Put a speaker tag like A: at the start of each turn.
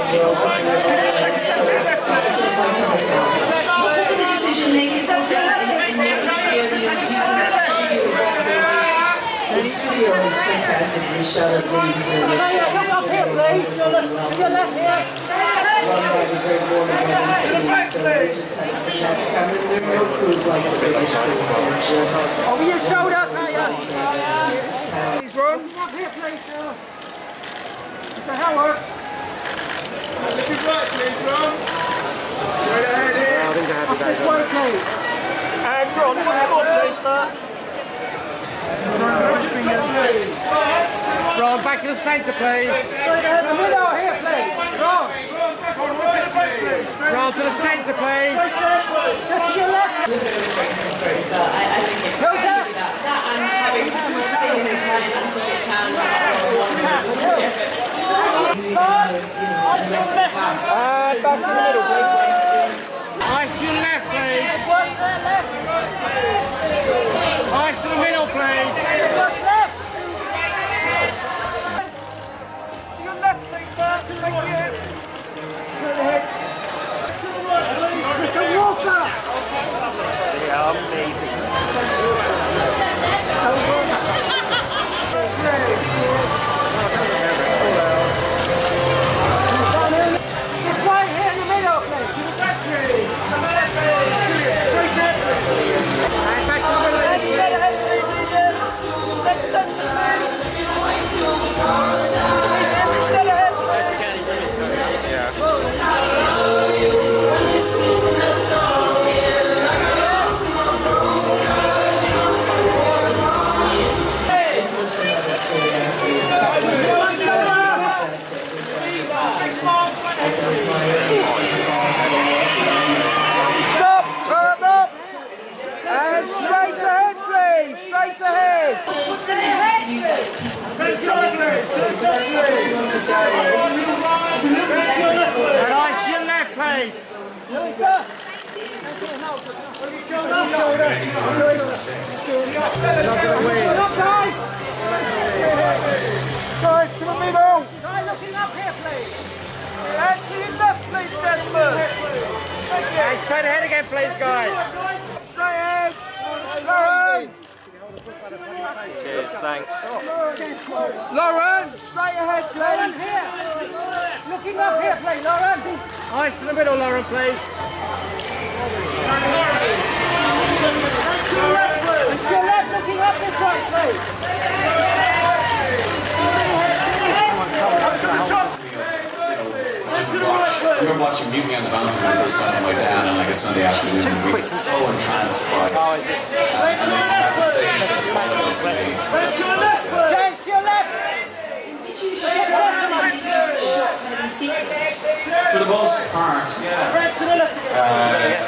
A: was the decision-making process that in the studio is fantastic. We shot at Louisa.
B: Come up here, please. To your left here.
A: One has a great board of women's team, so we just have the chance to come in. There are no crews like the British crew.
B: Over your shoulder, Kaya.
C: Please run.
B: Come up here, please. Mr. Howard.
C: This is right, please run. Right ahead here.
B: Up this way, please.
C: And run, come on, please, sir.
B: Ron, back to the centre, please. Middle here, please. Ron. Ron to the centre, please. Just to your left.
A: So I think it can do that and having seen in Italian and ticket town
C: Back in the middle, please.
B: Eyes to your left, please. Eyes to the middle, please. Louisa!
C: Guys, to the middle!
B: Guys, looking up here, please!
C: And to your left, please, gentlemen!
B: Hey, straight ahead again, please, guys!
C: Straight ahead! Lauren!
D: Cheers, thanks.
C: Lauren, straight ahead,
B: Lauren,
C: please!
B: here! Looking up here, please, Lauren! Eyes to the middle, Lauren, please!
C: To your left, please!
B: To your left, looking up this way, please!
C: Up to the top!
E: I remember watching Mutiny on the Mountain when I was on my way down on like a Sunday afternoon. We were so entranced by it.
B: Oh, is this?
E: And then at the stage, it followed up to me.
B: James, to your left!
A: Did you shot kind of in sequence?
E: For the most part, yeah.